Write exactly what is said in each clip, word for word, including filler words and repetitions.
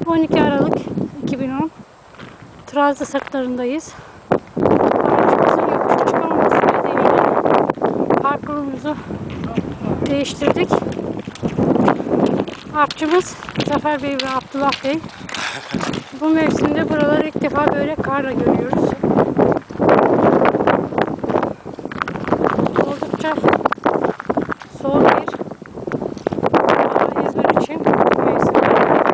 on iki Aralık iki bin on. Trabzon sırtlarındayız. Aracımızın yokuş çıkamaması nedeniyle parkurumuzu değiştirdik. Artçımız Zafer Bey ve Abdullah Bey. Bu mevsimde buraları ilk defa böyle karla görüyoruz. Oldukça soğuk bir İzmir için mevsimde.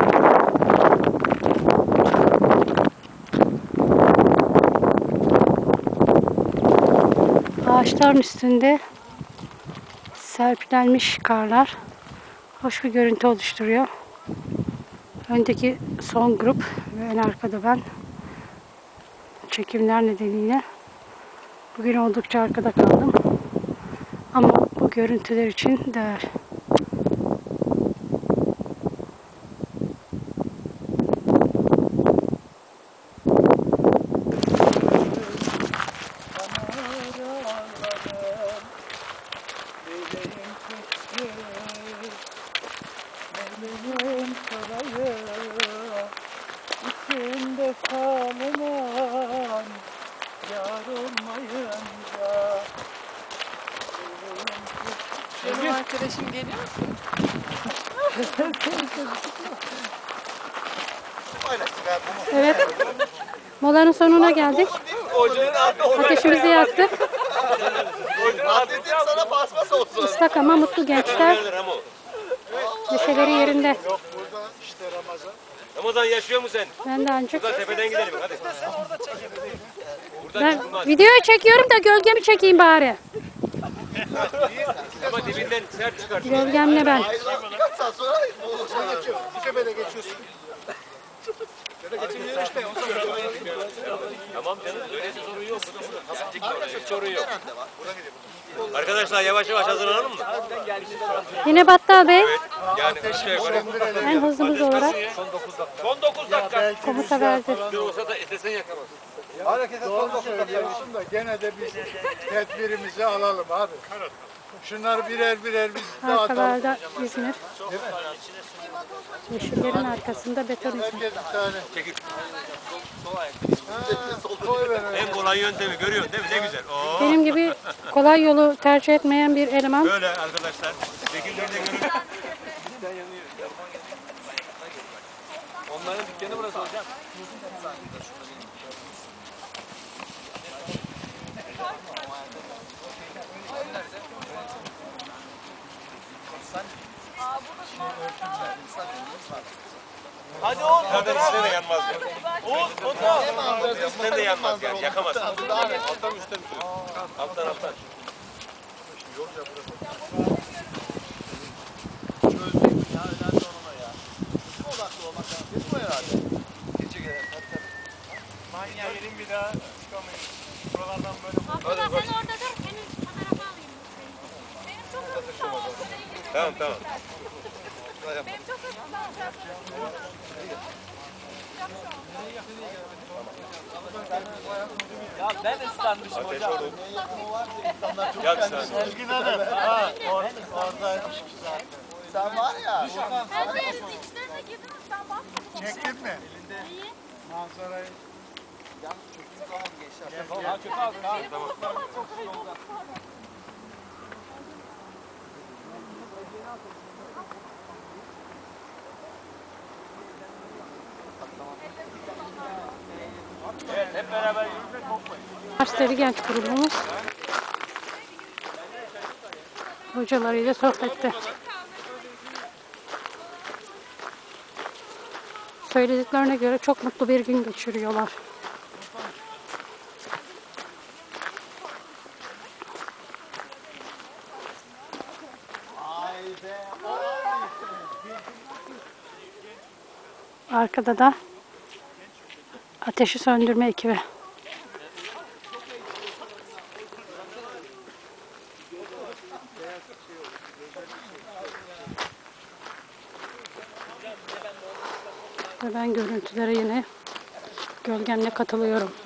Ağaçların üstünde serpilenmiş karlar hoş bir görüntü oluşturuyor. Öndeki son grup ve en arkada ben. Çekimler nedeniyle bugün oldukça arkada kaldım. Ama bu görüntüler için değer. İçinde kalınan yar olmayınca. Benim arkadaşım geliyor musun? Evet. Molanın sonuna geldik. Ateşimizi yaktık. Sana paspas olsun. Islak ama mutlu gençler. Neşeleri yerinde. Yok burada işte Ramazan. Ramazan yaşıyor mu sen? Ben de ancak. Buradan tepeden gidelim hadi. Ben videoyu çekiyorum da gölgemi çekeyim bari. Ama dibinden sert çıkar. Gölgemle ben. Birkaç saat sonra bu geçiyor. Bu tepede geçiyorsun. Tamam canım öyleyse sorun yok. Hiç sorun yok. Arkadaşlar yavaş yavaş hazırlanalım mı? Yine Battal Bey. Yani aşağı yukarı. En hızımız olarak Son dokuz dakika. komuta verdi. Bir olsa da istesen yakamaz. Harekete son söylüyorsun da gene de biz tedbirimizi alalım abi. Şunları birer birer biz dağıtalım. Arkalarda İzmir. Yeşillerin arkasında beton İzmir. Herkes bir tane. Çekil. Koy ver öyle. En kolay yöntemi görüyorsun değil mi? Ne güzel. Oo. Benim gibi kolay yolu tercih etmeyen bir eleman. Böyle arkadaşlar. Şekillerine görün. Onların dükkanı burası hocam. Hadi Oğuz zaten üstte de yanmaz ya. Oğuz fotoğraf. Üstten de yanmaz yani yakamazsın. Alttan üstten üstten. Alttan alttan. Çözdük ya önemli olma ya. Şu odaklı olmak lazım. Değil mi herhalde? Gece gelen tabii tabii. Manyağı yerim bir daha çıkamayız. Buralardan böyle. Abdullah sen orada dur, senin fotoğrafı alayım. Benim çok hızlı sağ ol. Tamam tamam. Benim çok hızlı sağ ol. Ya ben ıslanmışım Ateş hocam. orada. Yak sen. Ergin Hanım. Ha, or oradaymış ki zaten. Sen var ya. Her yerin içlerine girdiniz, sen bakmadın. Çektin mi? İyi. Manzarayı. Yalnız çöktüğün zaman gençler. Ha kötü abi. Ha. Tamam. Evet hep beraber yürümek korkmayın. Üniversiteli genç grubumuz hocalarıyla sohbette. Söylediklerine göre çok mutlu bir gün geçiriyorlar. Arkada da ateşi söndürme ekibi. Ve ben görüntülere yine gölgemle katılıyorum.